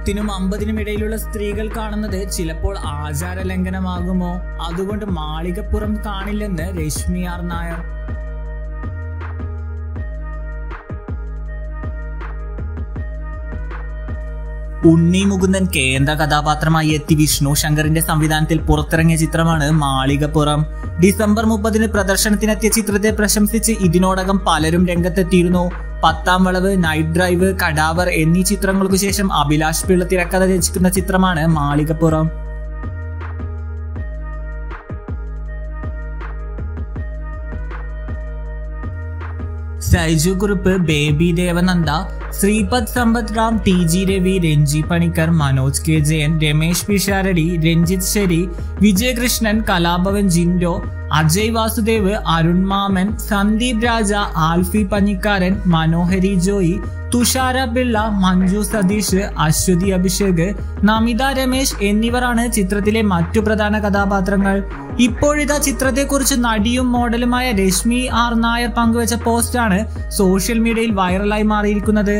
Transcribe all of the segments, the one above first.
10നും 50നും ഇടയിലുള്ള സ്ത്രീകൾ കാണുന്നത് ചിലപ്പോൾ ആചാര ലംഘനമാകുമോ? അതുകൊണ്ട് മാളികപ്പുറം കാണില്ലെന്ന് രശ്മി ആർ നായർ. ഉണ്ണി മുകുന്ദൻ കേന്ദ്ര കഥാപാത്രമായി എത്തി വിഷ്ണു ശങ്കറിന്റെ സംവിധാനത്തിൽ പുറത്തിറങ്ങിയ ചിത്രമാണ് മാളികപ്പുറം. ഡിസംബർ 30 പ്രദർശനത്തിനെത്തിയ ചിത്രത്തെ പ്രശംസിച്ച് ഇതിനോടകം പലരും രംഗത്തെത്തിയിരുന്നു. 10ാം വളവ്, നൈറ്റ് ഡ്രൈവ്, കടാവർ എന്നീ ചിത്രങ്ങൾക്കു ശേഷം അഭിലാഷ് പിള്ള തിരക്കഥ രചിക്കുന്ന ചിത്രമാണ് Malikappuram. Saiju Kurup, Baby Devananda, Sreepad Sampath Ram, TG Ravi, Renji Panicker, Manoj K Jayan, Ramesh Pisharody, Ranjith ശരി, വിജയകൃഷ്ണൻ, കലാഭവൻ ജിൻഡോ, അജയ് വാസുദേവ്, അരുൺ മാമൻ, സന്ദീപ് രാജ, ആൽഫി പഞ്ഞിക്കാരൻ, മനോഹരി ജോയി, തുഷാര പിള്ള, മഞ്ജു സതീഷ്, അശ്വതി അഭിഷേക്, നമിത രമേശ് എന്നിവരാണ് ചിത്രത്തിലെ മറ്റു പ്രധാന കഥാപാത്രങ്ങൾ. ഇപ്പോഴിതാ ചിത്രത്തെക്കുറിച്ച് നടിയും മോഡലുമായ രശ്മി ആർ നായർ പങ്കുവച്ച പോസ്റ്റാണ് സോഷ്യൽ മീഡിയയിൽ വൈറലായി മാറിയിരിക്കുന്നത്.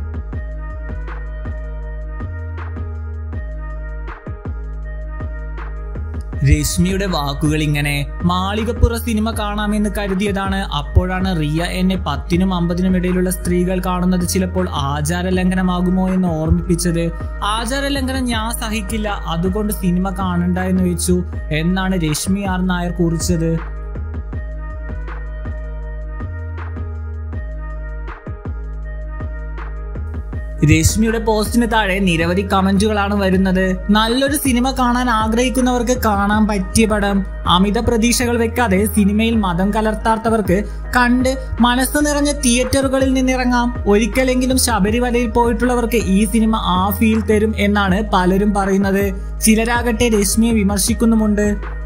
രശ്മിയുടെ വാക്കുകൾ ഇങ്ങനെ: മാളികപ്പുറ സിനിമ കാണാമെന്ന് കരുതിയതാണ്, അപ്പോഴാണ് റിയ എന്നെ 10നും 50നും ഇടയിലുള്ള സ്ത്രീകൾ കാണുന്നത് ചിലപ്പോൾ ആചാര ലംഘനമാകുമോ എന്ന് ഓർമ്മിപ്പിച്ചത്. ആചാര ലംഘനം ഞാൻ സഹിക്കില്ല, അതുകൊണ്ട് സിനിമ കാണണ്ട എന്ന് വെച്ചു എന്നാണ് രശ്മി ആർ നായർ കുറിച്ചത്. രശ്മിയുടെ പോസ്റ്റിന് താഴെ നിരവധി കമന്റുകളാണ് വരുന്നത്. നല്ലൊരു സിനിമ കാണാൻ ആഗ്രഹിക്കുന്നവർക്ക് കാണാൻ പറ്റിയ പടം. അമിത പ്രതീക്ഷകൾ വെക്കാതെ സിനിമയിൽ മതം കലർത്താത്തവർക്ക് കണ്ട് മനസ്സ് നിറഞ്ഞ തിയേറ്ററുകളിൽ നിന്നിറങ്ങാം. ഒരിക്കലെങ്കിലും ശബരിമലയിൽ പോയിട്ടുള്ളവർക്ക് ഈ സിനിമ ആ ഫീൽ തരും എന്നാണ് പലരും പറയുന്നത്. ചിലരാകട്ടെ രശ്മിയെ വിമർശിക്കുന്നുമുണ്ട്.